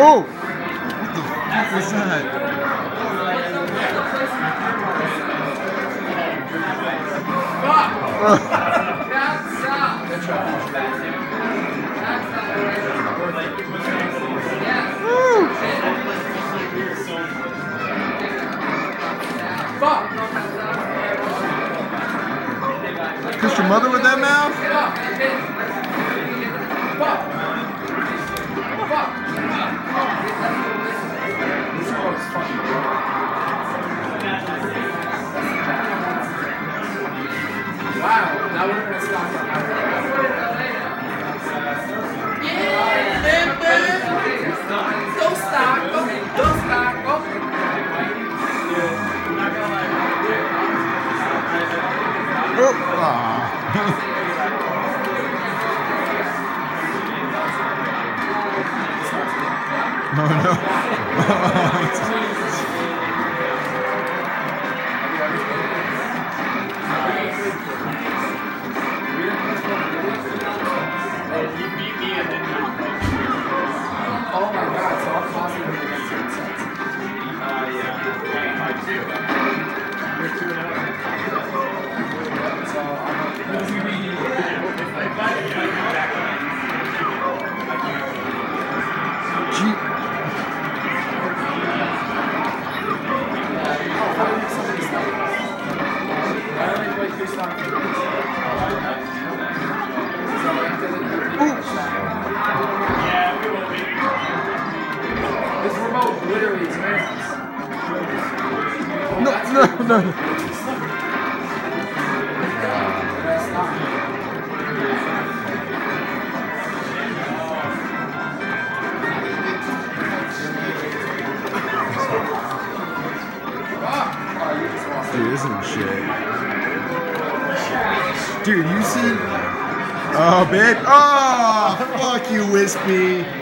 Oh! What the fuck was that? Kiss your mother with that mouth? Wow, that would have been a stock. Go stock, go stock, go. No, no. Oh my god, so I'm possibly against it. This remote literally is man's. No. Dude, this is shit. Dude, you see? Oh, bitch. Oh, fuck you, Wispy.